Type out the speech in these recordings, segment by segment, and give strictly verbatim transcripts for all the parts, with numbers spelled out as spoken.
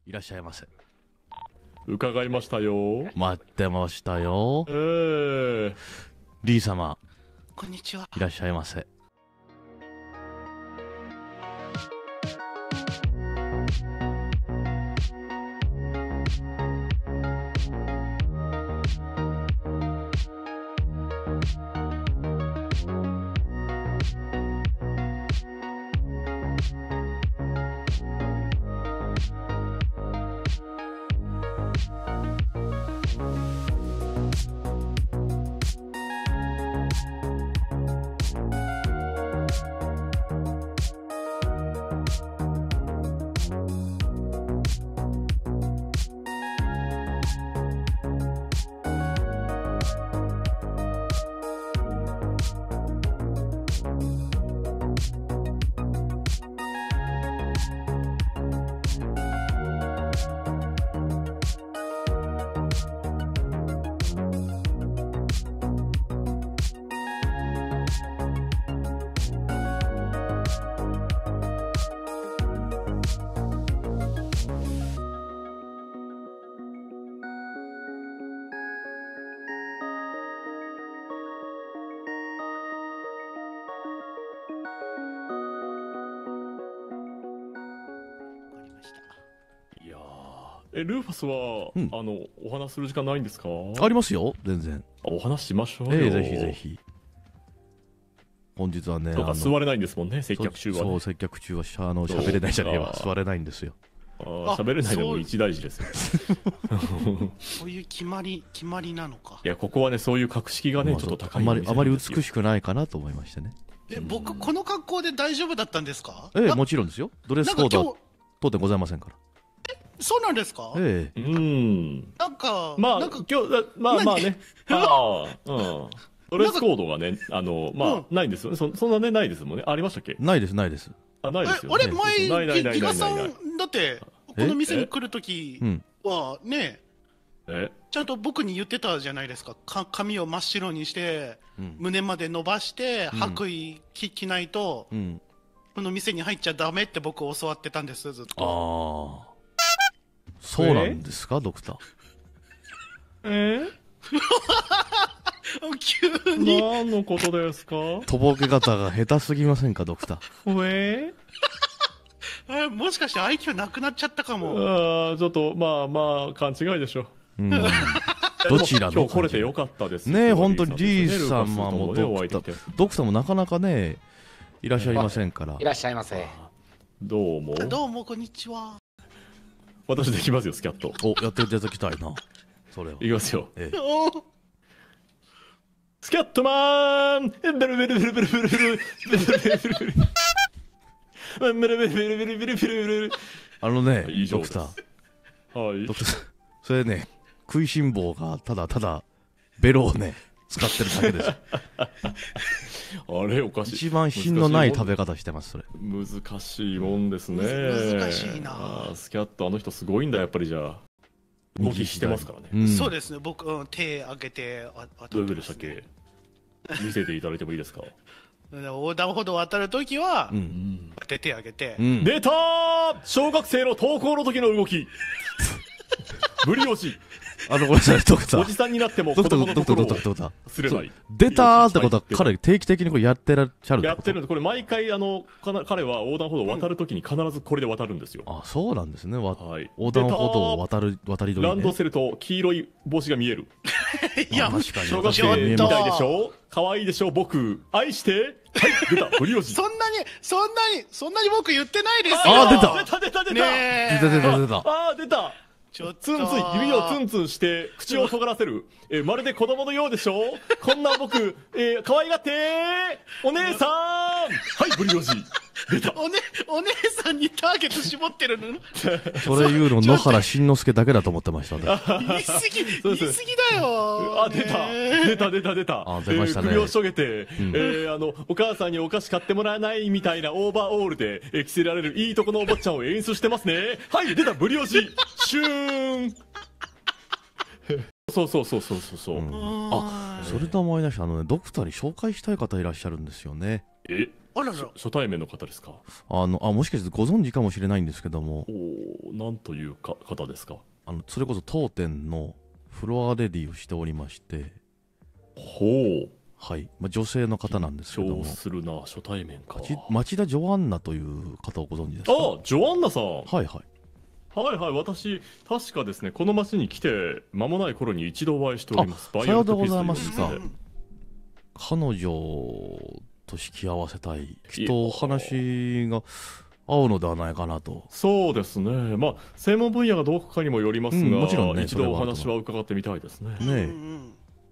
いらっしゃいませ。 伺いましたよ。 待ってましたよ。 えー、 リー様、 こんにちは。 いらっしゃいませ。 いやーえ、ルーファスは、 うんあの、お話する時間ないんですか？ ありますよ、全然。 あお話しましょうよ。 ええ、ぜひぜひ。本日はね、 そうか、 あの座れないんですもんね、接客中はね。 そう、接客中はしゃあの喋れないじゃねえわ。 そうか座れないんですよ。 あー喋れないのも一大事ですよ。 そういう決まり、決まりなのか。 いや、ここはね、そういう格式がね、 まあちょっと高いあまり、あまり美ししくないかなと思いましてね。 え、僕、この格好で大丈夫だったんですか？ ええ、 なもちろんですよ。ドレスなんか今コードは当店ございませんから。 日、そうなんですか？ ええ。 うーん。 なんか、 まあ、 なんか、 今日、だまあまあね。ああ、うん。ドレスコードがね、あの、まあ、 うんないんですよね。そそんなね、ないですもんね。ありましたっけ？ ないです、ないです。 あ、ないですえ、 よね。 あれ、前、 ないないないギガさないないない。 ん、だって、こえの店に来るときうん。 は、ね、 えちゃんと僕に言ってたじゃないですか。か髪を真っ白にして、 うん。 胸まで伸ばして、 うん白衣着着ないと、 うん。 この店に入っちゃダメって僕教わってたんです、ずっと。 ああ。そうなんですか、ドクター。 え急に。 何のことですか？ とぼけ方が下手すぎませんか、ドクター。 ええ、もしかして アイキュー なくなっちゃったかも。 ああ、ちょっと、まあまあ、勘違いでしょ。 うん。どちらの今日来れてよかったです。 ねえ、本当にリーーさんはもうドクター、ドクターもなかなかね、いらっしゃいませんからい。らっしゃいませ。 どうも。 どうも、こんにちは。 私できますよ、スキャット。 お、やっていただきたいな。それは。 いきますよ。 ええ。 おスキャットマンベルベルベルベルベルベルベルベルベルベルベルベルベルベルベルベルベルあのね、 以上ですドクター。 はいド。クター、それね、食いしん坊がただただベロをね、使ってるだけです。 あれおかしい。 一番品のない食べ方してます、それ。 難しいもんですね。 む難しいなあースキャット、あの人すごいんだ、やっぱりじゃあ。動きしてますからね。 うん。 そうですね、僕、うん手挙げて、あどういうことでしたっけ？見せていただいてもいいですか？ 横断歩道渡るときはう、ん。 手手挙げてう、ん。 出たー小学生の登校の時の動きブリオジあの、ごめんなさい、ドクター。 おじさんになっても子ドクター、 供のドクター、 心をドクター、ドクター。 すれない。 出たーってことは、彼、定期的にこれやってらっしゃるってことやってるんで、これ毎回、あの、かな彼は横断歩道を渡るときに必ずこれで渡るんですよ。 あ、そうなんですね。わはい。 横断歩道を渡る、渡り鳥ね。 ランドセルと黄色い帽子が見える。 いや、 あ確かに。 小学ちょっと生みたいでしょ？可愛いでしょ僕。愛して。はい、出た。ブリオジ。 そんなに、そんなに、そんなに僕言ってないですよ。 あ出た出た出た出たねえ。 出た出た出た。 あー出たちょっとツンツン、指をツンツンして、口を尖らせる。えーまるで子供のようでしょ？こんな僕、えー、可愛がってーお姉さんはい、ブリオジ。出た。 おね、お姉さんにターゲット絞ってるのそれ言うの野原しんのすけだけだと思ってました。私言い過ぎ、 そうです言い過ぎだよ。 あ、出たねえ出た出た出たあ出ましたねえー首をしょげて、 んえーあの、お母さんにお菓子買ってもらえないみたいなオーバーオールで、えー着せられるいいとこのお坊ちゃんを演出してますね。はい、出たブリオジシューンそうそうそうそうそうそう。 うんあそれと思い出した、あのね、ドクターに紹介したい方いらっしゃるんですよね。 えあらら。 初対面の方ですか？ あの、あ、もしかしてご存知かもしれないんですけども、 おお、なんというか方ですか？ あの、それこそ当店のフロアレディをしておりまして、 ほう。 はい。まあ、女性の方なんですけども、 緊張するな、初対面か。 ち町田ジョアンナという方をご存知ですか？ あ、ジョアンナさん。 はいはい。 はいはい、私、確かですね、この町に来て間もない頃に一度お会いしております。 あさようでございますかバイオレットピースという彼女と引き合わせたい、きっとお話が合うのではないかなと。 そうですね、まあ、専門分野がどこかにもよりますが、 うんもちろんね一それはあると思う度お話は伺ってみたいですね。 ねえ、 うんうん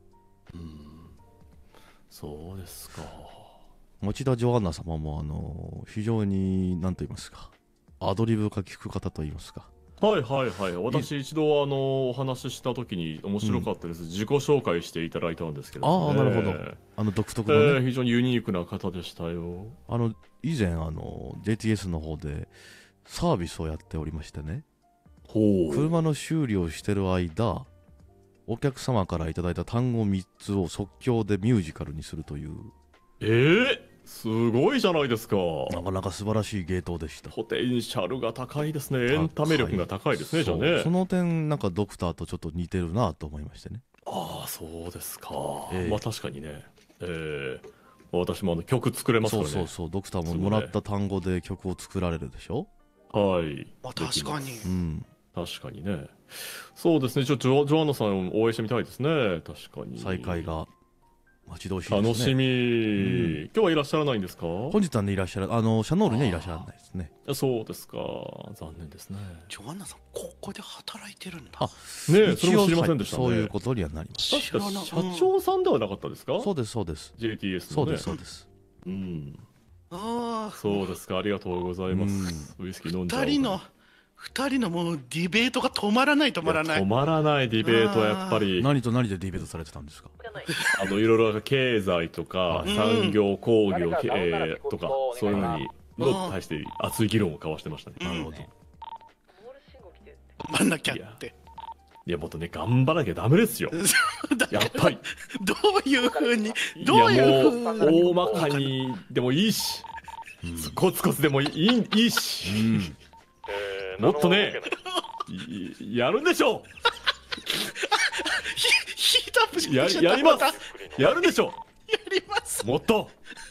そうですか。 町田ジョアンナ様もあの非常に何と言いますか、アドリブが効く方と言いますか。 はいはいはい、私、一度あのお話ししたときに面白かったです、自己紹介していただいたんですけど、ね、 ああなるほど、あの独特えのね、 ー非常にユニークな方でしたよ。 あの以前あの ジェイティーエス の方でサービスをやっておりましてね、 ほう。 車の修理をしてる間、お客様からいただいた単語みっつを即興でミュージカルにするという、 えー、すごいじゃないですか。 なかなか素晴らしい芸当でした。 ポテンシャルが高いですね。エンタメ力が高いですね、じゃあね。 そうその点なんかドクターとちょっと似てるなと思いましてね。 ああ、そうですか。 ええまあ確かにね。ええ私もあの曲作れますからね。 そうそうそう、ドクターももらった単語で曲を作られるでしょ。 はい。 あ、確かに。 うん、 確かにね。そうですね。ちょっとジョジョアンナさんを応援してみたいですね。確かに。 再会が待ち遠しいですね。 楽しみ、 ん今日はいらっしゃらないんですか？ 本日はねいらっしゃる、あのシャノールにはいらっしゃらないですね。 そうですか。残念ですね。 ジョアンナさん、ここで働いてるんだ。 あねえ、 一応それも知りませんでしたね。 はいそういうことにはなります。 確か社長さんではなかったですか？ そうですそうです。 ジェイティーエス のね。 そうですそうです。 うん。 ああ、 そうですか。ありがとうございます。ウイスキー飲んじゃおう二人の、二人のもうディベートが止まらない止まらない。 止まらないディベートはやっぱり、 何と何でディベートされてたんですか？ あの、いろいろ経済とか、 うん産業、工業、えーとか、そういうのに、の対して熱い議論を交わしてましたね。 うんなるほど。 頑張んなきゃって。 いや、もっとね、頑張らなきゃダメですよ。 だやっぱり。 どういうふうに、 いどういうや、 ふもう、 うに。 大まかにでもいいし、コツコツでもいいいいし、もっとね、いやるんでしょヒートアップしうやてきちゃったやりますまたやるんでしょやります。 うもっと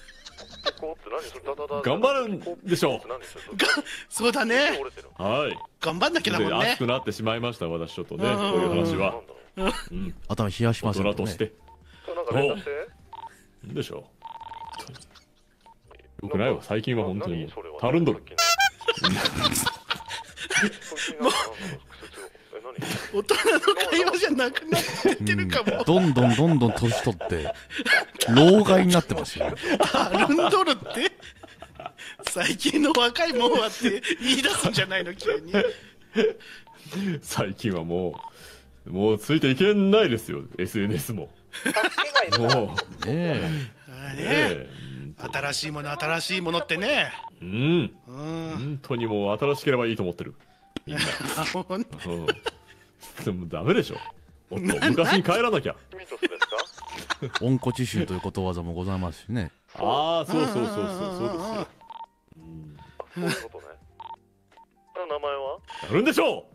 頑張るんでしょがそうだね。 うはい。 頑張んなきゃだもんね熱。くなってしまいました、私ちょっとね、 うんこういう話は。うん、 頭冷やし大ますよね。 人として。そうなんでしょう。よくないわ、最近は本当にもう、たるんどる。 大人の会話じゃなくなってってるかも。 どんどんどんどん年取って老害になってますよ。 タルンドルって最近の若いもんはって言い出すんじゃないの急に。 最近はもう、もうついていけないですよ、エスエヌエス も。もう、 ねえ。 あれね、 え新しいもの新しいものってね。 えうん、 うん。 本当にもう新しければいいと思ってる。みんな。 あほんうん。でもダメでしょ。もっと昔に帰らなきゃ。 温故知新ということわざもございますしね。 ああ、そうそうそうそう、そうですよ。 そういうことね。あ名前はやるんでしょ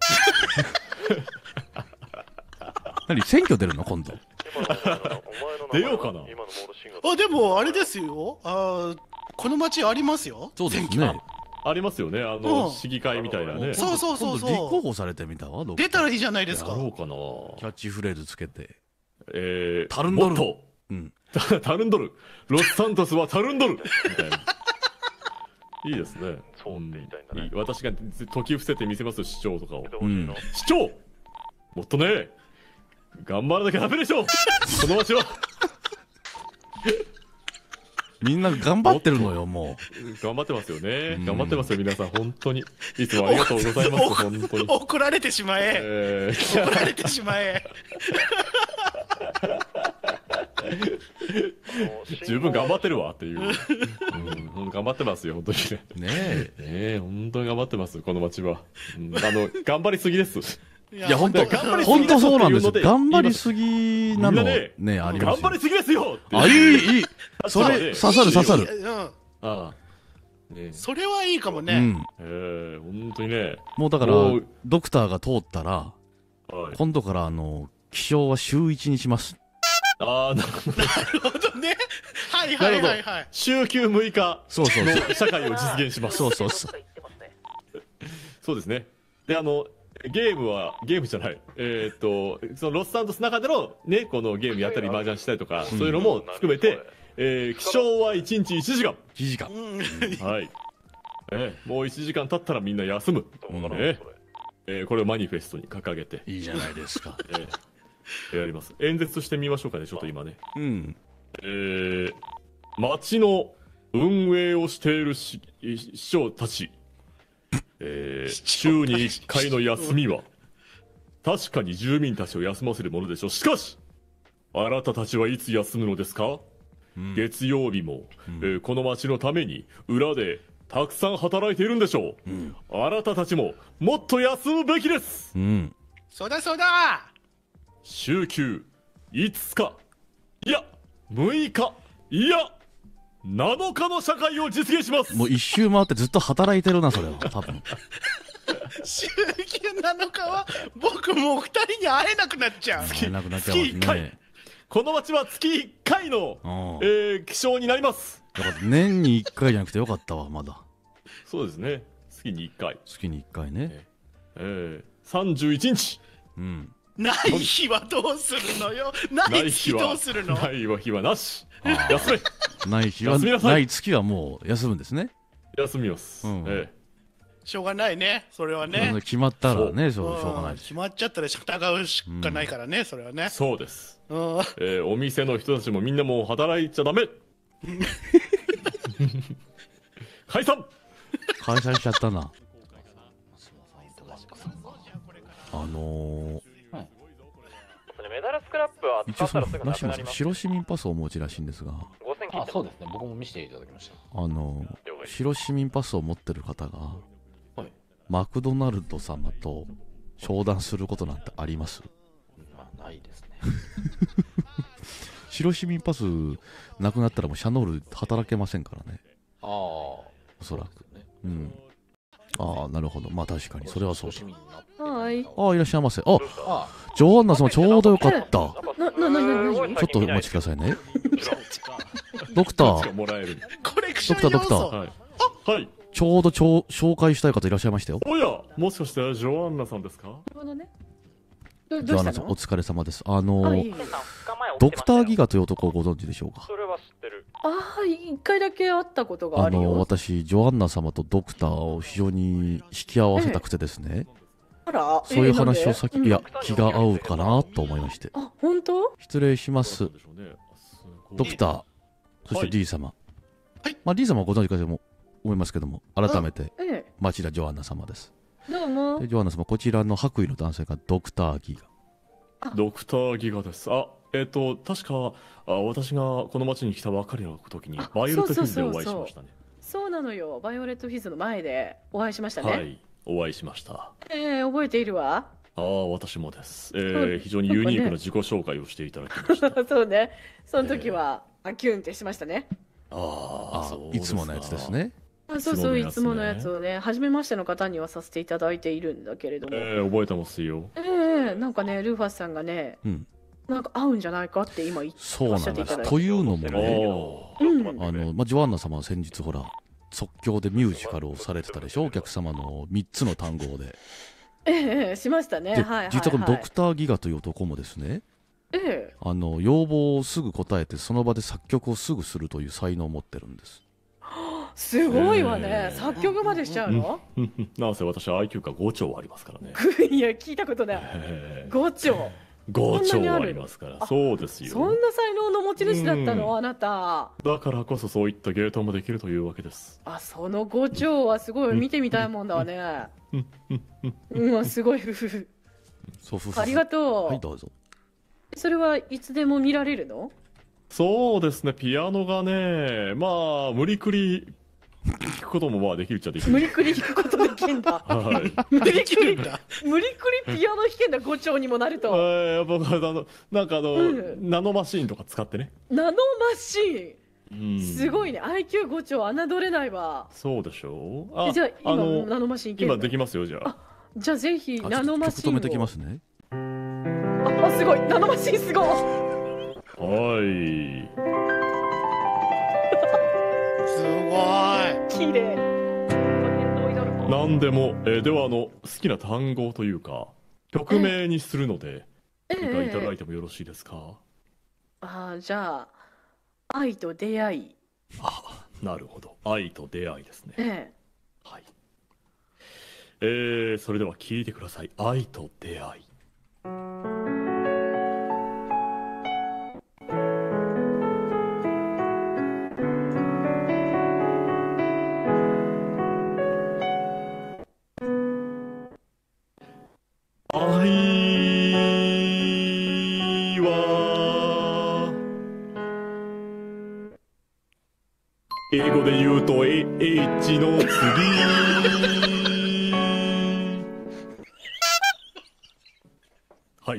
何選挙出るの今度？ 今のお前の名前は出ようかな今のモールシンガーあでもあれですよ。あこの町ありますよ。 そうです選挙ね。 ありますよね、あうの、 ん市議会みたいなね。 そうそうそうそう今度立候補されてみたわ。どっか出たらいいじゃないですか。 やろうかな。 キャッチフレーズつけて。 えー、 タルンドルもっとうん。 タタルンドルロスサントスはタルンドルみたいな。いいですね。 そうって言いたいんだねいい私が解き伏せてみせます、市長とかを。 でほしいな市長もっとね、頑張らなきゃダメでしょこの街はみんな頑張ってるのよ、も頑張ってますよねう。ん頑張ってますよ、皆さん。本当に。いつもありがとうございます、本当に。 怒られてしまえ。 えー怒られてしまえ。 十分頑張ってるわっていう。うん、頑張ってますよ、本当にね。 う。ねえ。 ねえ、本当に頑張ってます、この街は。うん、あの、頑張りすぎです。 いいや、本当頑張りすぎ本当そうなんですよ。 っていうので頑張りすぎなのみんなねね、ありますよ。 頑張りすぎですよってあ、いい、いい。そ確かにれ、刺さる刺さる。 うん。 ああねそれはいいかもね。 うん。 えー、本当にね。 もうだからもう、 ドクターが通ったら、 はい、 今度からあの、起床は週一にします。 ああ、なるほど。 なるほどね。はいはいはいはい。 週休むいかそうそうそう。 の社会を実現します。 そうそうそう。 そうですね。で、あの、ゲームは、ゲームじゃない。えーっと、そのロスサントスの中でのね、このゲームやったり麻雀したりとか、そういうのも含めて、えー、起床はいちにちいちじかん。 いちじかん。 うん。 はい。えーもういちじかん経ったらみんな休む。 うんねえーこれをマニフェストに掲げて、 いいじゃないですか。 えーやります。演説してみましょうかね、ちょっと今ね。 うん。 えー、町の運営をしているし市長たち、えー、週にいっかいの休みは、確かに住民たちを休ませるものでしょう。しかし、あなたたちはいつ休むのですか？ うん月曜日も、えーこの町のために裏でたくさん働いているんでしょう。 うん。 あなたたちももっと休むべきです。 うん。 そうだそうだ。 週休いつか、いやむいか、いやなのかの社会を実現します。 もう一周回ってずっと働いてるな、それは。多分。 週休なのかは僕もう二人に会えなくなっちゃう。 会えなくなっちゃいます月いっかいね。 この町は月いっかいの、 うんえー、気象になります。 だから年にいっかいじゃなくてよかったわ、まだ。 そうですね。月にいっかい。 月にいっかいね。 えー、さんじゅういちにち。 うん。 ない日はどうするのよ。ない日どうするの。 ない日はなし。 あ休め。 あない日は、 休みなさいない月はもう休むんですね。 休みます。 うんえしょうがないね。それはそねんな。決まったらね、そううんしょうがないです。 決まっちゃったら従うしかないからね、それはえね。 そうです。 うん。 えー、お店の人たちもみんなもう働いちゃダメ。解散。 開催しちゃったな。あのー、 メダルスクラップは一応その使ったらすぐなラシマさん、 くなります。 白市民パスをお持ちらしいんですが、 ごせん切あ、 ってます。 そうですね。僕も見せていただきました。 あのー、白市民パスを持ってる方が、 はいマクドナルド様と商談することなんてあります？ まあ、ないですね。 白市民パスなくなったらもうシャノール働けませんからね、 ああ、 おそらく。 そうですね。 うん。ああ、なるほど。まあ確かに、それはそうだ。 市民になってはい。 ああ、いらっしゃいませ。あ、 あジョアンナ様ちょうどよかった。 な、な、な、な、な、 ちょっとお待ちくださいね。ドクタどっちがー、 もらえる。 コレクション要ドクタードクター素。 はい。はい。 ちょうどちょう紹介したい方いらっしゃいましたよ。 おや、もしかしてジョアンナさんですか？ るほどね。ど、 ジどうしたのョアンナさん、お疲れ様です。ああ、 のいい。 ドクターギガという男をご存知でしょうか？ それは知ってる。 ああ、一回だけ会ったことがああるよ。 の、私、ジョアンナ様とドクターを非常に引き合わせたくてですね、 あら、 そういう話をえ先、 なんでいや、気が合うかなと思いまして。 あ、本当？ 失礼しますどうなん。でしょうねあすごいドクター、そしてはい D 様。 はいまあ D 様はご存知かと思いますけども、改めて、 え町田ジョアンナ様です。 え、どうもで。ジョアンナ様、こちらの白衣の男性がドクターギガ。 ドクターギガです。あ、えっ、と、確か、あ私がこの町に来たばかりの時に、 あバイオレットフィズでそうおそうそうそう会いしましたね。 そうなのよ。バイオレットフィズの前でお会いしましたね。 はい、お会いしました。あええ、覚えているわ。 あ、私もです。えうんー、非常にユニークな自己紹介をしていただきました。あそうね。その時は、あ、キュンってしましたね。 あ、 あそういつものやつです。ね。 あ、そうそう、いいつものやつねつものやつをね、初めましての方にはさせていただいているんだけれども。 えー、覚えてますよ。 ええ、なんかね、ルーファスさんがね、 うん。 なんか合うんじゃないかって今言ってそうおっなんです。 しゃっていただいて。 というのもおね、 ーうん。 あの、まあ、ジョアンナ様は先日ほら、即興でミュージカルをされてたでしょ、お客様のみっつの単語で。 ええええ、しましたね。 で、 はいはいはい。 実はこのドクターギガという男もですね、 ええ。 あの、要望をすぐ答えて、その場で作曲をすぐするという才能を持ってるんです。 すごいわねえ。え作曲までしちゃうの？ なんせ私は アイキュー がごちょうありますからね。 いや、聞いたことない。 えーごちょごちょうあそんなにあるりますから。 あそうですう。そんよ。 な才能の持ち主だったうんの、あなた。 だからこそそういったゲートもできるというわけです。 あ、そのごちょうはすごい見てみたいもんだわね。うん、すごい。ふふふそうふふふありがとう。 はい、どうぞ。 それはいつでも見られるの？ そうですね、ピアノがね、まあ、無理くり弾くこともまあできるっちゃできる。 無理くり弾くことできんだ。 はい。 無理できくりるんだ。 無理くりピアノ弾けんだ、ごちょうにもなると。 えー、僕はあの、なんかあの、 うんナノマシーンとか使ってね。 ナノマシーン。 うんすごいね。アイキューご 丁侮れないわ。 そうでしょう。 えじゃあ今あのナノマシンいけるの？ 今できますよ、じゃあ。 じゃあぜひあナノマシンを。 ちょっと止めてきますね。 ああすごい。ナノマシンすごい。 はい。 すごい。 綺麗。 なんでも、えーではあの好きな単語というか曲名にするので、 えお願いいただえいてもよろしいですか。 あーじゃあ愛と出会い。 あ、なるほど。愛と出会いですね。 えはい。えー、それでは聞いてください。愛と出会い。愛は英語で言うと A- H の次はい。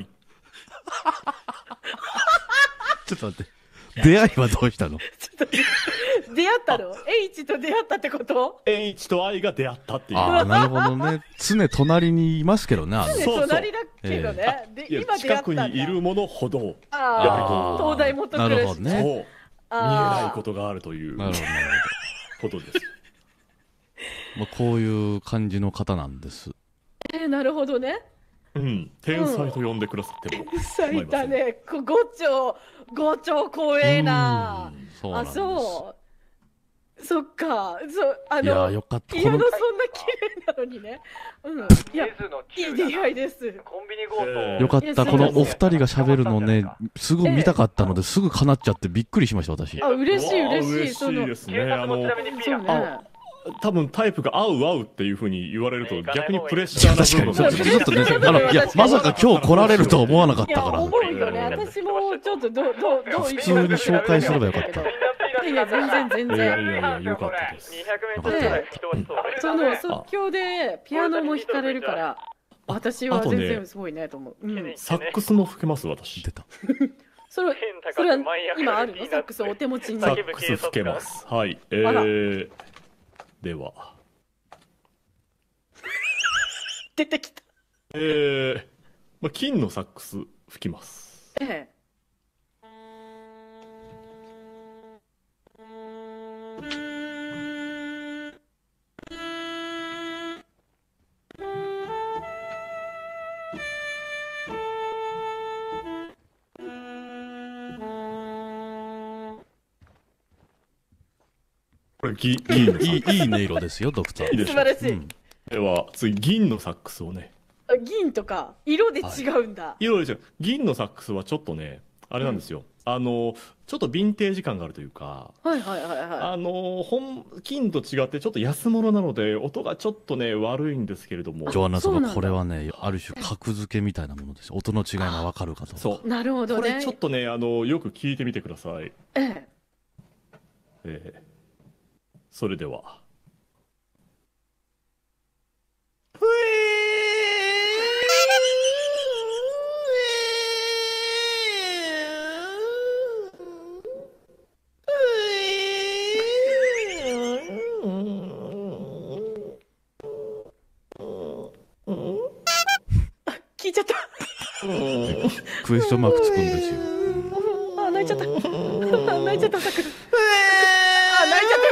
ちょっと待って。出会いはどうしたの？ え出会ったの？ H と出会ったってこと？ H と I が出会ったっていう。 ああ、なるほどね。常隣にいますけどね、あの。 ねそうそう隣だけどね。でいや今出会ったんだ。 近くにいるものほど、 あやっぱりこあ東大元な暮らし。 るほどね。 そう見えあーないことがあるというなるほど、なることです。 ほど。まあ、こういう感じの方なんです。 えーなるほどね。 うん、天才と呼んでくださっても咲いたね。こご丁ご丁怖えな。あそうなんです。 そう。そっか。そうあいやー、 のよかった。 ピアノこのそんな綺麗なのにね。うん。いやいい出会いです。 コンビニ強えー盗よかった。 いやこのお二人が喋るのね、すぐ見たかったので、すぐ叶っちゃってびっくりしました、私。 あ嬉しい嬉しい。 嬉しいそのですね。あのちなみにピーそうナね。 多分タイプが合う合うっていうふうに言われると逆にプレッシャーな確かに、 部分がちょっとね、あの、いや、まさか今日来られるとは思わなかっいやたから。 思うよね。私もちょっとどうどうどう普通に紹介すればよかった。 いや全然全いやいや然。 いやよかったです。 にひゃくメートルぐらい吹き飛ばしそうだその即興でピアノも弾かれるから、私は全然すごいねと思う。うん。 サックスも吹けます私。 出た。 それそれは今あるのサックスお手持ちに。 サックス吹けます。はい。えあらー、では、 出てきた。 えー、まあ、金のサックス吹きます。 ええ。 これ銀銀のサいいック、スいい音色ですよ、ドクター。 いいでしょ素晴らしい。 うん。 では次銀のサックスをね。 あ銀とか色で違うんだ。 いろいろですよ。銀のサックスはちょっとね、あれなんですよ。あのちょっとヴィンテージ感があるというか。 はいはいはいはあの本金と違ってちょっと安物なので音がちょっとね悪いんですけれども、 ジョアンナ様、 そうなんだこれはね、ある種格付けみたいなものです。音の違いがわかるかと。 そうい。なるほどね。 これちょっとねあのよく聞いてみてください。 ええ。 えーそれでは。 聞いちゃった。 クエスチョンマークつくんですよ。 あ泣いちゃった。あ泣いちゃったサク。あ泣いちゃ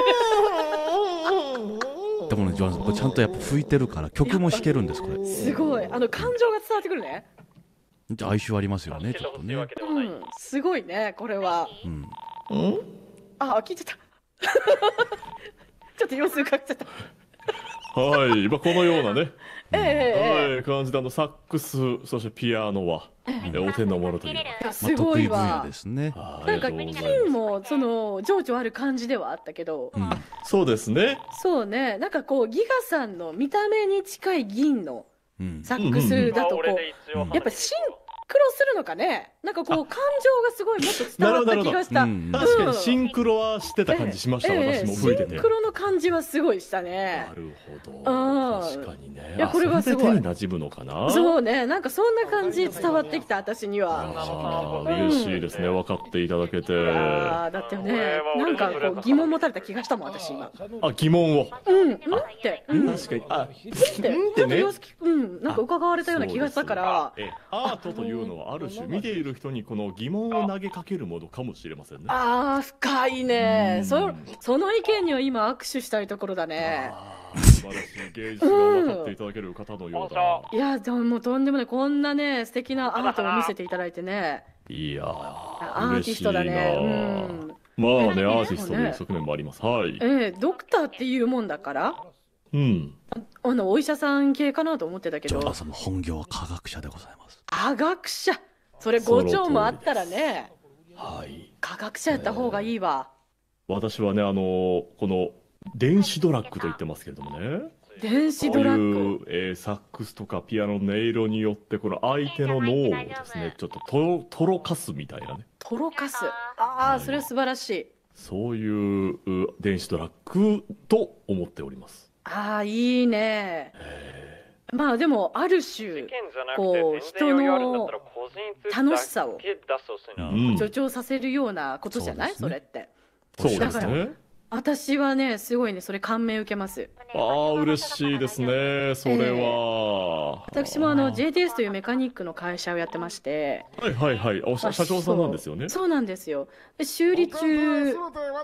ったでもね、ジョアンナさん、これちゃんとやっぱ吹いてるから、曲も弾けるんです、これ。 泣いちゃった。すごい。あの感情が伝わってくるね。 じゃあ哀愁ありますよね、ちょっとね。 うん。すごいねこれは。 うん。 あ聞いちゃった。ちょっと様子伺っちゃった。 はい、まあ、このようなね、 ええええはい、感じであのサックスそしてピアノは、えお手の物という。 いやますあ、得意ごいわ分野で。すね。 あなんかありがとうござい金まもその情緒ある感じではあったけど、 うん。 す。そうですね。 そうねなんかこうギガさんの見た目に近い銀のうん。 サックスだとこう、 うんやっぱ進クロするのかね。なんかこう感情がすごいもっと伝わった気がした。 うん確かにシンクロはしてた感じしました、 ええ私も吹いてて。 シンクロの感じはすごいしたねな。るほど。 あー確かにね。 いやこれはすごいあそれで手に馴染むのかな。 そうね、なんかそんな感じ伝わってきた私には。 あー嬉しいですね、分かっていただけて。 あーだってね、なんかこう疑問持たれた気がしたもん私今。 あ、疑問を。 うん、うんって、うん、 確かに。あ、 って、ちょっと様子聞く、うん、なんか伺われたような気がしたから。 ええアートというのはある種見ている人にこの疑問を投げかけるものかもしれませんね。 ああ、深いね。 うんそ、その意見には今握手したいところだね。 あー素晴らしい芸術が分かっていただける方のようだ。 いや、でももうとんでもない、こんなね、素敵なアートを見せていただいてね。 いやー、 アーティストだね。う嬉しいな。 ん。 まあね、 えアーティストという側面もあります。はい。 ええ、ドクターっていうもんだから、 うん。 あの、お医者さん系かなと思ってたけど、 ジョーさんの本業は科学者でございます。 科学者。それご丁もあったらね、 はい。 科学者やった方がいいわ。 私はね、あのこの電子ドラッグと言ってますけれどもね。 電子こうドラッいうグ。、 えーサックスとかピアノの音色によってこの相手の脳をですねちょっととろとろかすみたいなね、 とろかす。ああ、それは素晴らしい。 そういうう電子ドラッグと思っております。 ああ、いいね。まあでも、ある種、こう、人の楽しさをうん、 助長させるようなことじゃない、 そうですねそれって。 そうでだからすね。 私はね、すごいね、それ感銘受けます。 ああ嬉しいですね、それは。 私もあの ジェイティーエス というメカニックの会社をやってまして、 はいはいはい、お社社長さんなんですよね。 そうなんですよ。で修理中、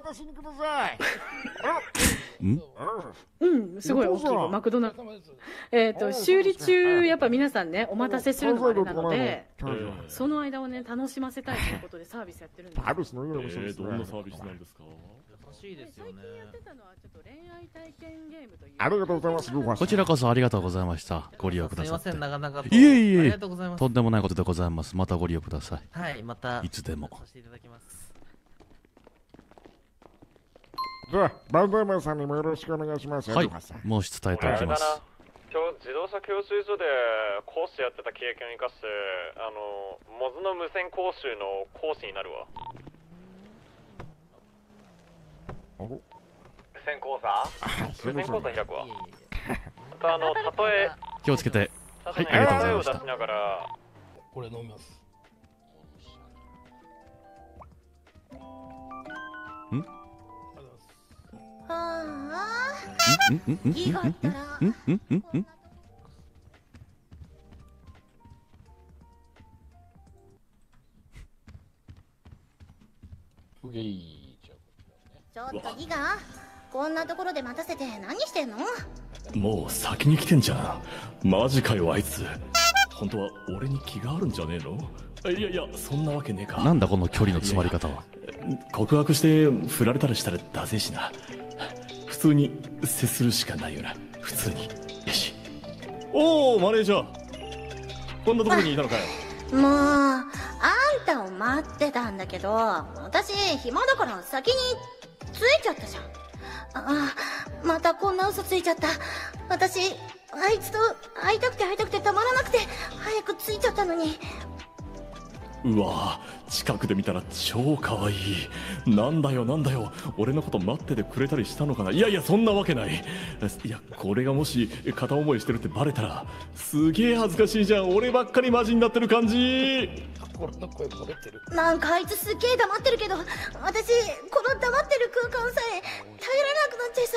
んうん、すごい大きいマクドナルド。えっと、修理中、やっぱ皆さんね、お待たせするのもあれなので、 えーその間をね、楽しませたいということでサービスやってるんですよ。 えー、どんなサービスなんですか。 優しいですよね。 最近やってたのはちょっと恋愛体験ゲームという。 ありがとうございます、ルーファスこちらこそありがとうございました。ご利用くださって。 すいません、長々と。 いえいえありがとうございます。 とんでもないことでございます。またご利用ください。 はい、また。 いつでもさせていただきます。 では、バンダイマンさんにもよろしくお願いします。 はいルーファスさん。 申し伝えておきます。 今日自動車教習所で講師やってた経験を生かしてあのモズの無線講習の講師になるわ。無線講座無線講座開くわ。 いえいまたあの例え気をつけて。 はいありがとうございましたを出しながらこれ飲みます。 ああ、 んんんんんギがあったら、 んんんんんうげい。じゃちょっとギガ、こんなところで待たせて何してんの？ もう先に来てんじゃん。マジかよあいつ。本当は俺に気があるんじゃねえの。いやいやそんなわけねえか。 なんだこの距離の詰まり方は。 告白して振られたりしたらダセえしな。普通に接するしかないよな。普通に。よし。おおマネージャー、こんなところにいたのかよ。 もう、あんたを待ってたんだけど、私暇だから先に着いちゃったじゃん。ああ、またこんな嘘ついちゃった。私、あいつと会いたくて会いたくてたまらなくて、早く着いちゃったのに。 うわ近くで見たら超可愛い。なんだよなんだよ、俺のこと待っててくれたりしたのかな。いやいやそんなわけない。いやこれがもし片思いしてるってバレたらすげえ恥ずかしいじゃん。俺ばっかりマジになってる感じ。 心の声漏れてる。 なんかあいつすっげえ黙ってるけど、私、この黙ってる空間さえ耐えられなくなっちゃいそう。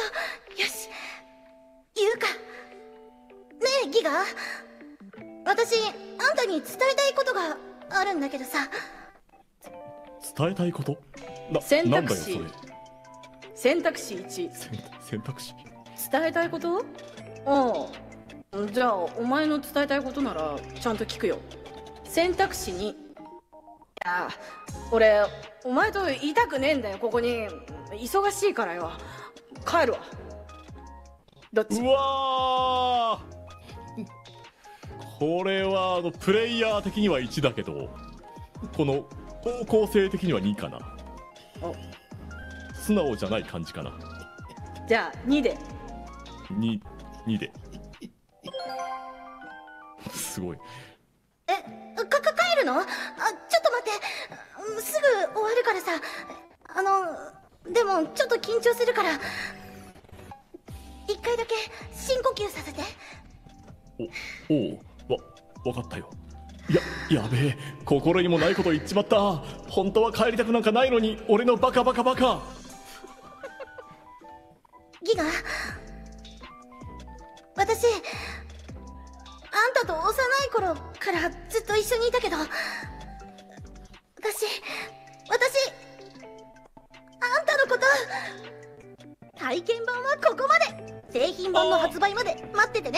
よし、言うか。ねえ、ギガ。私、あんたに伝えたいことがあるんだけどさ。 伝えたいことな、 選なんだ択肢よそれ。 選択肢いち、 選選択肢。 伝えたいこと？ああ、じゃあお前の伝えたいことならちゃんと聞くよ。選択肢に、いや俺お前と言いたくねえんだよ。ここに忙しいからよ。帰るわ。どっち？ うわーこれはあのプレイヤー的にはいちだけど、この方向性的にはにかな。 お素直じゃない感じかな。 じゃあにで。 に、にで。すごい。 え、か、か、帰るの？あ、ちょっと待って。すぐ終わるからさ。あの、でもちょっと緊張するから、一回だけ深呼吸させて。 お、おう、わ、わかったよ。や、やべえ、心にもないこと言っちまった。本当は帰りたくなんかないのに、俺のバカバカバカ。 ギガ、私、あんたと幼い頃からずっと一緒にいたけど、私、私、あんたのこと、体験版はここまで。製品版の発売まで待っててね。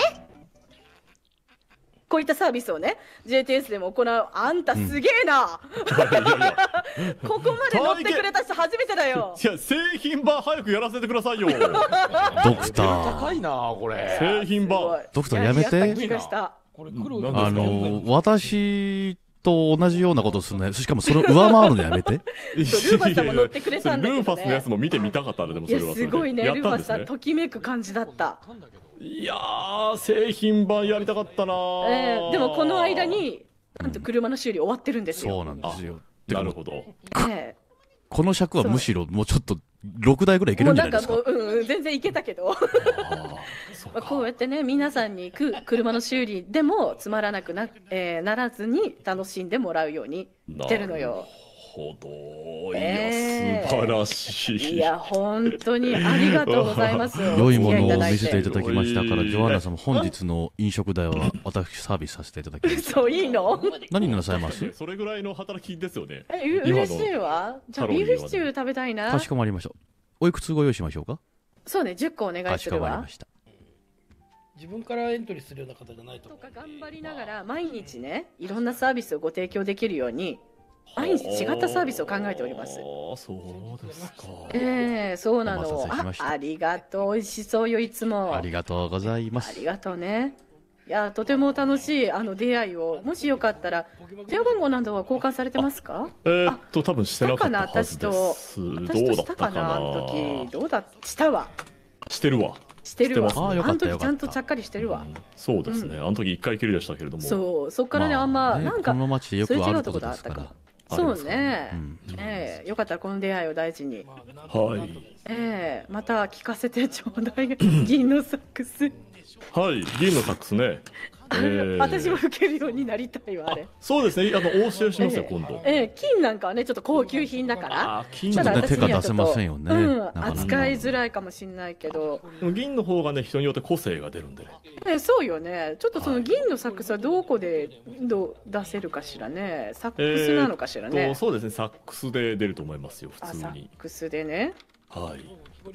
こういったサービスをね ジェイティーエス でも行う。あんたすげえな、 いやいやここまで乗ってくれた人初めてだよ。 いや、製品版早くやらせてくださいよ。 ドクター高いなこれ。 製品版。 ドクターやめて。 やった気がしたこれ来るなんですかあの私と同じようなことするね。しかもそれを上回るのやめて。 ルーファスさんも乗ってくれたんだけどね。 ルーファスのやつも見てみたかったんで、でもいやそれはそれですごいね、 やっルーファスさんたんですね。 ときめく感じだった。 いやー、製品版やりたかったなー。 えー、でもこの間になんと車の修理終わってるんですよ。 そうなんですよ。 なるほど。 えこの尺はむしろもうちょっとろくだいぐらいいけー、もるじゃないですか。 うんなんかもう、うんうん、全然いけたけどあーそうまあかこうやってね皆さんにく車の修理でもつまらなくな、えーならずに楽しんでもらうようにしてるのよ。 なるほど。いえーや、素晴らしい。 いや本当にありがとうございます。 良いものをお付き合いいただい見せていただきましたから、 おいジョアンナさんも本日の飲食代は私サービスさせていただきます。 そういいの？ 何なさいます？ それぐらいの働きですよね。 えう今の嬉しいわ。じゃあカロリーはねビーフシチュー食べたいなか。しこまりました。おいくつご用意しましょうか？ そうねじゅっこお願かしいするわこまりま。した。 自分からエントリーするような方じゃないとと思う。 か頑張りながら毎日ねいろんなサービスをご提供できるように毎日違ったサービスを考えております。 ああ、そうですか。 ええそうなおの。あ待たせしましたありがとう、美味しそうよいつも。 ありがとうございます。 ありがとうね。いやとても楽しいあの出会いを、もしよかったら電話番号などは交換されてますか？ えー、っと、多分してなかったはず私とです。ど私とうだしたかなったかな。 あの時どうだしたわしてるわ。 してるわ。 してますあーよかったあの時ちゃんとよかったちゃっかりしてるわ。 そうですね。あの時一回きりでしたけれども。 そうそっからね、 まああんまねなんかこの街でよくすれ違うあることとこがあったか。 ですから。 そうありますかね。 うんええよかったらこの出会いを大事に。 まあなんはい。 ええまた聞かせてちょうだい銀のサックス。 はい。銀のサックスね。えー私も吹けるようになりたいわあれ。 そうですね。あの、お教えしますよ、今度。 ええ金なんかはねちょっと高級品だから。 あー、金ちょっとねただ私にはちょっと手が出せませんよねうんなかなか扱いづらいかもしれないけど。 銀の方がね、人によって個性が出るんでね。 えそうよね。ちょっとその銀のサックスはどこでどう出せるかしらね。サックスなのかしらね。 とそうですね。サックスで出ると思いますよ、 あサッ普通に。 クスでね。 はい。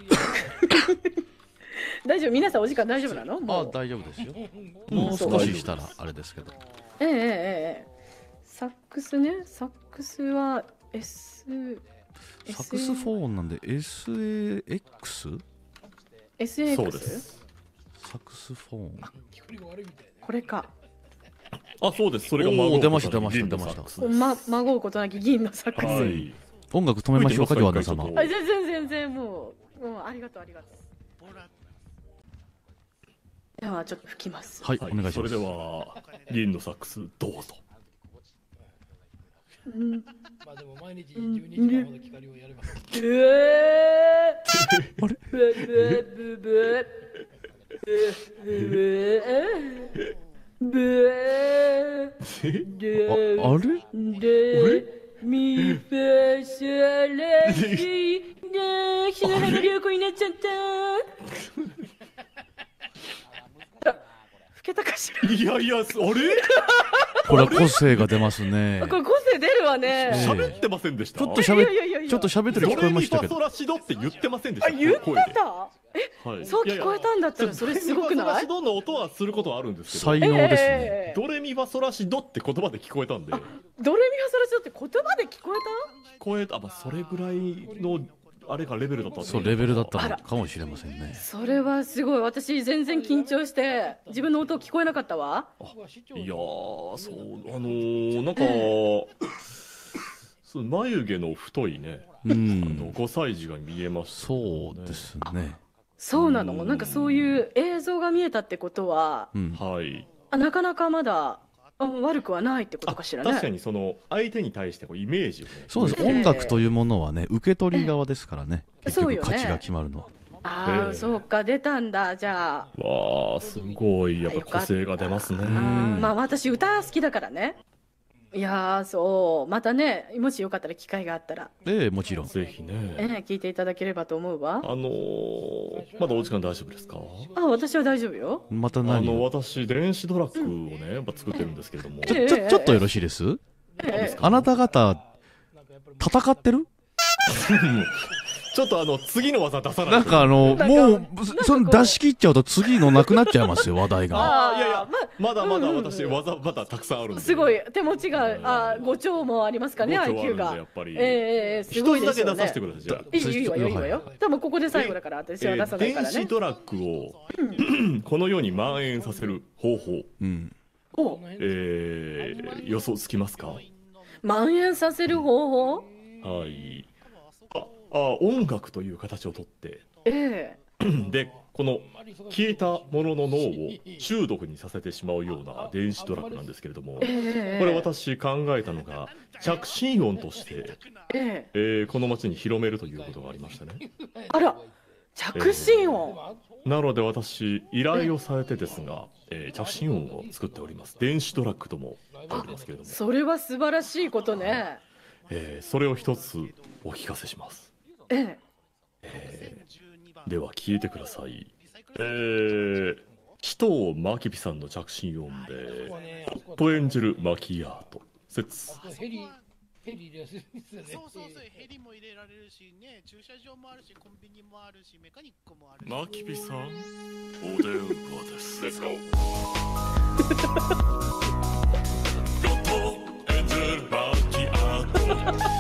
大丈夫皆さんお時間大丈夫なの？ あもう。 大丈夫ですよ。もう少ししたらあれですけど。 ええええええ。サックスね。サックスは S サクスフォンなんで エスエーエックス？ エスエックス？ そうです。 サクスフォン。 聞こえが悪いみたいな。 これか。 あ、そうです。それがおー孫う出ましたことなき出ました銀のサックスですま孫うことなき銀のサックス。 はい。 音楽止めましょうか、ジョアンナ様。 はいあ全然全然もうもうありがとうありがとう。ではちょっと吹きます。 はい、 はいお願いします。 それでは、銀のサックス、どうぞ。 うん。 まあでも毎日じゅうにじかんほど光をやれば。 うえー。あれ？ブブブブブブああれでみファソラシな篠原涼子になっちゃったあ吹けたかしらいやいや、あれこれは個性が出ますねあ。これ個性出るわね喋ってませんでしたちょっと喋いやいやいやいやっちょっと喋ってるド聞こえレミファソましたけど。 ラシドって言ってませんでしたあ言って声でたはいそう聞こえたんだったらそれすごくドレミファソラないシドの音はすることはあるんですけど才能ですね。 ええドレミファソラシドって言葉で聞こえたんでドレミファソラシドって言葉で聞こえ聞こえたあ、まあ、それぐらいのあれがレベルだったんですそうレベルだったのかもしれませんねた。それはすごい私全然緊張して自分の音聞こえなかったわいやーそうあのー、なんかそう眉毛の太いね、 うあのんごさい児が見えました、 そうですね。 そうなのうんなんかそういう映像が見えたってことはうんはいあなかなかまだあ悪くはないってことかしらね。 確かにその相手に対してこうイメージをね。 そうです、 ええ音楽というものはね受け取り側ですからね、結そうよね局価値が決まるのは。 ああ、 ええそうか、出たんだ、じゃあ。 わあ、すごいやっぱ個性が出ますね。 あーまあ私歌好きだからね。いやーそうまたね、もしよかったら機会があったら、 ええもちろん。 ぜひね。 ええ聞いていただければと思うわ。 あのー、まだお時間大丈夫ですか？ あ、私は大丈夫よ。 またあ何をの私電子ドラッグをね、やっぱ作ってるんですけれども、 ええちょちょっとよろしいです、 ええあなた方戦ってる？ ちょっとあの次の技出さないと。 なんかあのなんかもうこうその出し切っちゃうと次のなくなっちゃいますよ話題が。 あーいやいやままだまだうんうん私技まだたくさんあるんで。 すごい手持ちが、あご丁もありますかね、 ご丁あるんアイキューでが。 やっぱりええええすごい一つだけ出ですよね。 させてください。じゃあ。 いいよいいわよいいわよ。多分ここで最後だから私は出さないえーからね。 電子ドラッグをこのように蔓延させる方法、 うん。 おえー、予想つきますか？は蔓延させる方法？ い。あ、あ音楽という形をとってええでこの消えたものの脳を中毒にさせてしまうような電子ドラッグなんですけれども、こええれ私考えたのが着信音として、 えええーこの街に広めるということがありましたね。 あら着信音。 なので私依頼をされてですが、えー着信音を作っております。電子ドラッグともありますけれども、 それは素晴らしいことね。 えーそれを一つお聞かせします。 えええーでは聞いてください。えー、紀藤真紀さんの着信音でホットエンジェルマキアート説。 ヘリ、ヘリですよね。 そうそうそう、ヘリも入れられるしね、駐車場もあるし、コンビニもあるし、メカニックもあるし。 マキビさん、お電話です。レッツゴー。ホットエンジェルマキアート。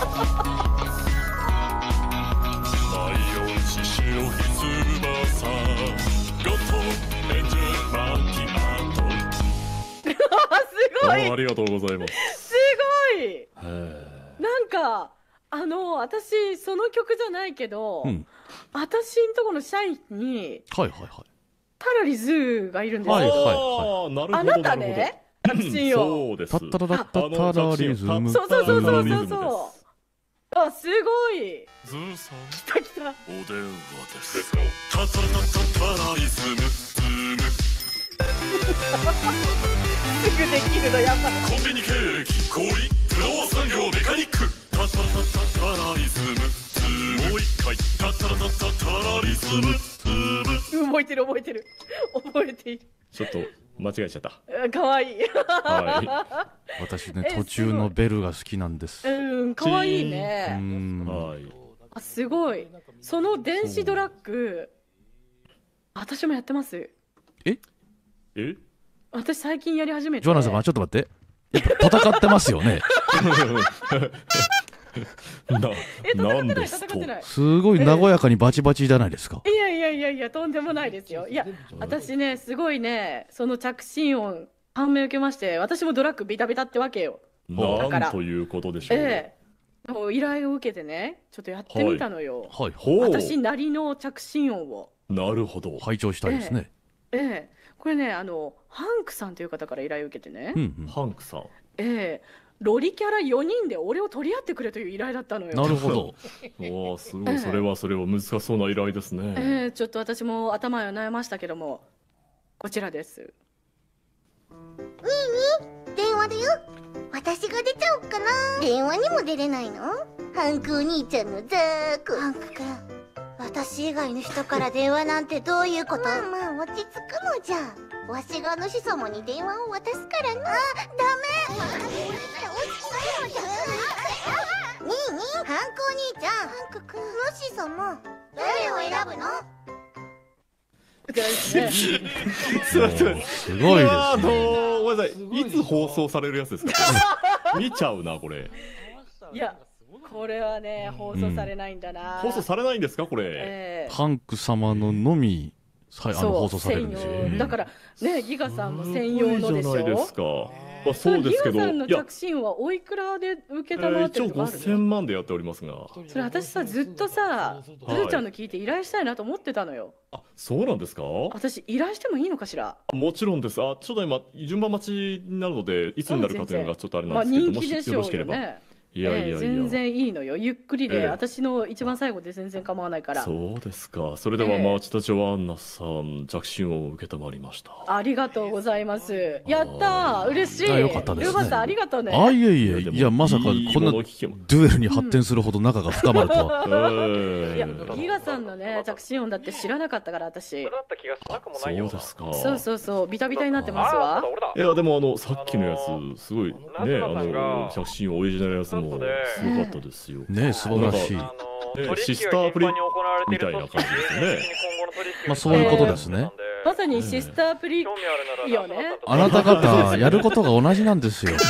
毎日白ひつまさん。ゴットエンジェルマキアート。 あすごいあありがとうございます。 すごい。 へーなんかあの私その曲じゃないけど、 うん私んとこの社員にはいはいはい。 タラリズーがいるんですよ。 はいはいあーなるほどあなたるほどね、着信音。 そうです。 タッタラタッタタラリズム。 そうそうそうそうリズムですそうそう。あすごい。 ズーさん、 来た来た。 お電話です。タタタタタラリズム、ズーム。 すぐできるのやっぱ。 コンビニ経歴、小売、不動産業、メカニック。タタタタタラリズム、ズーム。もう一回。タタタタタラリズム、ズーム。 覚えてる覚えてる覚えている。 ちょっと間違えちゃった。 あかわいい。 は私ねえ途中のベルが好きなんです。 うんかわいいうーね。 ん。 はい。 あすごい。その電子ドラッグ私もやってます。 え？ 私最近やり始めて。 ジョナサンちょっと待って。やっぱ戦ってますよね。 な、 え戦なんってないですと戦って。ない。 すごい和やかにバチバチじゃないですか。 いやいやいやいやとんでもないですよ。いや私ねすごいねその着信音判明受けまして、私もドラッグビタビタってわけよ。だからなんということでしょう。 ええもう依頼を受けてねちょっとやってみたのよ。 はい。 ほう。 私なりの着信音を。 なるほど。 拝聴したいですね。 ええこれねあのハンクさんという方から依頼を受けてね。 うんうん。 ハンクさん。 ええロリキャラよにんで俺を取り合ってくれという依頼だったのよ。 なるほど。 おお、すごい。それはそれは難しそうな依頼ですね。 ええちょっと私も頭を悩ましたけどもこちらです。 電話だよ。私が出ちゃおっかな。電話にも出れないの？ハンクお兄ちゃんのザーク。ハンクくん、私以外の人から電話なんてどういうこと？まあまあ落ち着くのじゃ。わしが主様に電話を渡すからな。あ、ダメ。落ち着くのじゃ。ねえねえ、ハンクお兄ちゃん。ハンクくん、主様、誰を選ぶの？ すごいですね。 すごいですあのね。 ー、ごめんなさい。いつ放送されるやつですか？見ちゃうな、これ。 いやこれはね放送されないんだな。 放送されないんですか、これ。 ええハンク様ののみさあそうの放送されるんですよ。 専用だからねギガさんも専用のでしすごいじゃないですょ。 か。 まあそうですけど、 リオさんのいや、 着信はおいくらで受けえたまってー一応るとかあるの？ ごせんまんでやっておりますが。 それ私さずっとさ、ずはいーちゃんの聞いて依頼したいなと思ってたのよ。 あ、そうなんですか？ 私依頼してもいいのかしら？ もちろんです。あ、ちょっと今順番待ちになるので、いつになるかというのがちょっとあれなまあんですけど、 人もし気でしょうよろしければ。 よね。 いやいやいや、 ええ全然いいのよ。ゆっくりで、 ええ私の一番最後で全然構わないから。 そうですか。それではええ町田ジョアンナさん、着信を受けたまりました。 ありがとうございます。やったー、嬉しい。 あよかったですねルバさんありがとうね。 あ、いえいえ、 でもいや、まさかこんいいなもの聞けもデュエルに発展するほど仲が深まるとは。 えいや、 えギガさんのね、着信音だって知らなかったから、私そ。れだった気がしなくもなそいよな。 うですか。 そうそうそう、ビタビタになってますわあー。そうだ俺だいや、でもあの、さっきのやつ、すごい、ね、あ夏菜さんがの、着信オリジナルのやつもすごかったですよ。 ねえ、素晴らしい。 あのね取引シスタープリが頻繁に行われているみたいな感じですよねまあそういうことですね。 まさにシスタープリ興味あるならよね。 あなた方、やることが同じなんですよ。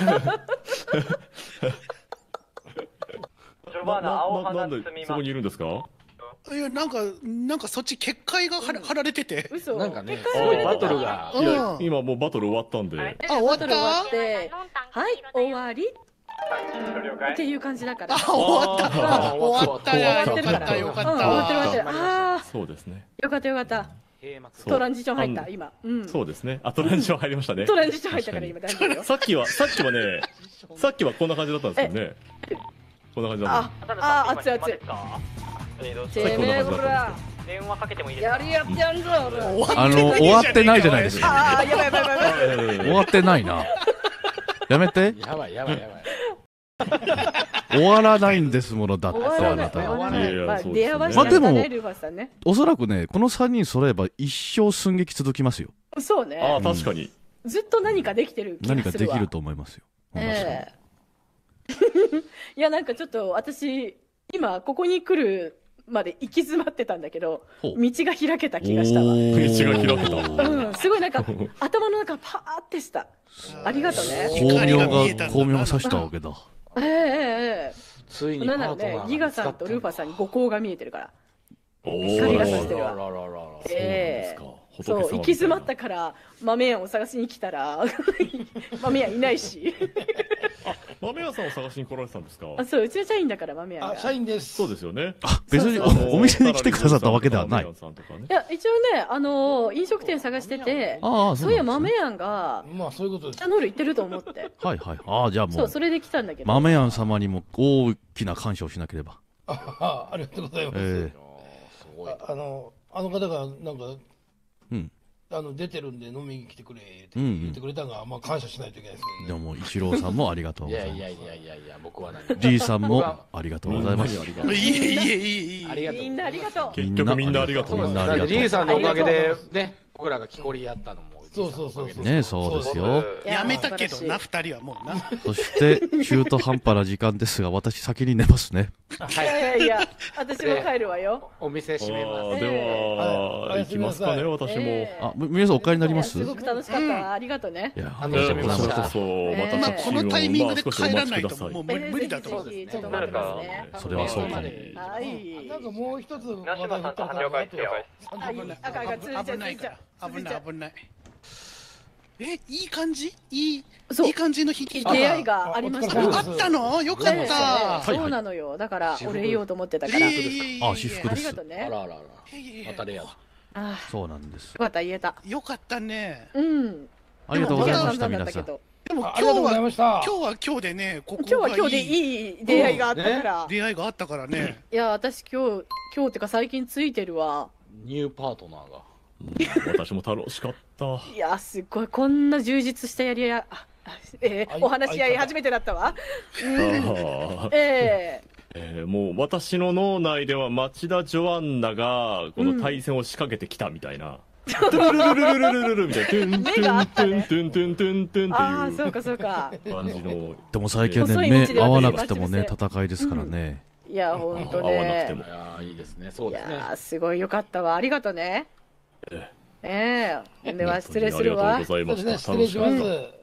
な、な、なんで、そこにいるんですか？ いや、なんか、なんかそっち結界が貼ら貼られてて。 嘘。 なんかね、 結すごいバ構入れてたトルが。 いやう、ん今もうバトル終わったんで。 えあ終わったバトル終わって、はい、終わりっていう感じだから。 あ、終わった。 あ終わったや。 終わってるから。 よかった、よかっうん終わってる終わってた。 る。ああ、 そうですね。 よかったよかった。 閉幕そうトランジション入った、 あ今。うん。 そうですね。あ、トランジション入りましたね。 トランジション入ったから今大丈夫よ。 さっきは、さっきはね、さっきはこんな感じだったんですよね。こんな感じだったんです。 あ、あ、熱い熱い。てめえこら、 電話かけてもいいですか？ やりやってやんぞ、俺。 あの、終わってないじゃないですか。 ああ、やばいやばいやばいやばい。 あいやいやいや終わってないな。やめて。 やばいやばいやばい。 終わらないんですもの、だって終わらない、 あなた終わらは。 ないい。まあ、 やいやそうですね出会わせまあでもね、ルバさんね。 おそらくね、このさんにん揃えば一生寸劇続きますよ。 そうあね。 確かに。 ずっと何かできてる気がするわ。 何かできると思いますよ。 ええいや、なんかちょっと私、今、ここに来るまで行き詰まってたんだけど、 ほう道が開けた気がしたわ。 おー道が開けたうん、すごいなんか、頭の中パーってした。ありがとうね。 巧妙が、 光が見えたんだな巧妙が差したわけだ。 ええええついええなんならにパートナーが、 ねギガさんとルーファさんに五光が見えてるから。 お光が差してーるわらららららええそうそう、行き詰まったから、豆屋を探しに来たら、豆屋いないし。 豆屋さんを探しに来られてたんですか？ あ、そう、うちの社員だから豆屋あ、 が。 社員です。 そうですよね。 別にそうそうおお店に来てくださったわけではない。 豆屋さんとかねいや、一応ね、あのー飲食店探してて、 ああ、 そういやなんですね豆屋が、 まあ、そういうことですチャ。ノール行ってると思って。 はいはい。ああ、じゃあもそう、 う、 それで来たんだけど。 豆やん様にも大きな感謝をしなければ。 あありがとうございます。 えすごいああの、あの方が、なんか、 うんあの、出てるんで飲みに来てくれってうんうん言ってくれたのが、まあ、感謝しないといけないですえ。 けどね。 でも、一郎さんもありがとういございます。 やいやいやいやいや、僕は何も D さんもありがとうございます。 みんなにありがとういい、いい、いい、いい。 ありがとうみんなありがとう。 結局みんなありがとうみんなありがとう。 リーさんのおかげで、ね、僕らが木こりやったのも。 そうそうそうそう。 ねそうですよ。 いややめたけどな、 素二人はもうな。 そして、中途半端な時間ですが、私先に寝ますね。 いやいやいや、私も帰るわよ。 お店閉めあます。 ーでは、 はい行きますかね、私も。 ええあ、み皆さんお帰りになりますすごく楽しかったわ。ありがとうね。 いや、 あのえありがとうございます。 ーこちらこそ、またまあ、 着このタイミングで帰らないと、 少しお待ちくださいもう無理無理だと思う。 ぜひぜひちょっと待ってますね。 それはそうかも。 はい。 なんかもう一つ、 ナシマさんと了解了解。 あ、いい。あかんあかん、ついちゃう、つ危ないいかちゃら。 う。 危ない、危ない。え、いい感じいい、 そういい感じの日出会いがありましたああったのよかっねえた。 そうなのよ。だから、俺言おうと思ってたから。 いえいえいえいえあ私服ですありがとうね。 あらあらあら。 いえいえいえまたレア。 あそうなんですよ。かった、言えた。 よかったね。 うん。 ありがとうございました、 でも皆さん。 けどでもあありがとうござい今日は、 ました。 今日は今日でね、ここ今日は今日でいいいい出会いがあったから。 出会いがあったからね。 いや、私今日、今日ってか最近ついてるわ。 ニューパートナーが。 私も楽しかった。 いや、すっごい、こんな充実したやり合い、あえーあいお話し合い初めてだったわ。 あーええーもう私の脳内では町田ジョアンナがこの対戦を仕掛けてきたみたいな。トゥルルルルルルルルルみたいな。トゥント目があゥントったねゥントゥントゥントゥントゥンー、ああ、 っていうそうかそうか。 感じの。 でも最近はね、 細い目道で合わなくてもね、 私が戦いですからね。 いや、ほんと合わなくてねも。 いやーいいですね。そいうですね。 やー、すごいよかったわ。ありがとうね。 えええでは、失礼するわありがとうご。ざいました。 そうですね、失礼します。 楽しかっ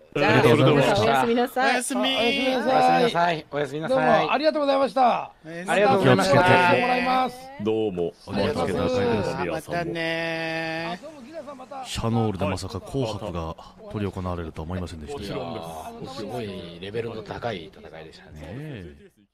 じゃあありがとうございま皆したさんおやすみなおさいやすみおやすみなおやすみさないさい。おやすみなどうさい。 もありがとうございました。 ありありがとうございましたまたお話してもらいます。 どうも、 ありがとうございます宮またさんも。 ねどうもギラさんまた。 シャノールでまさか紅白が執り行われるとは思いませんでしたいやよ。 ーすごいレベルの高い戦いでしたね。 ねえ